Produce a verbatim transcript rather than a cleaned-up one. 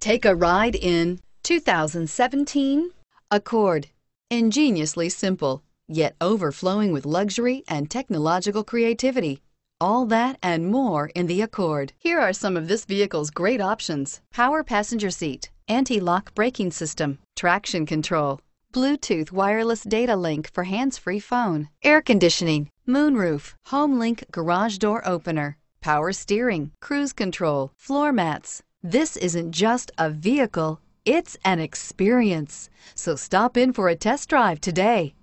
Take a ride in two thousand seventeen Accord. Ingeniously simple, yet overflowing with luxury and technological creativity. All that and more in the Accord. Here are some of this vehicle's great options: power passenger seat, anti-lock braking system, traction control, Bluetooth wireless data link for hands-free phone, air conditioning, moonroof, home link garage door opener, power steering, cruise control, floor mats. This isn't just a vehicle, it's an experience. So stop in for a test drive today.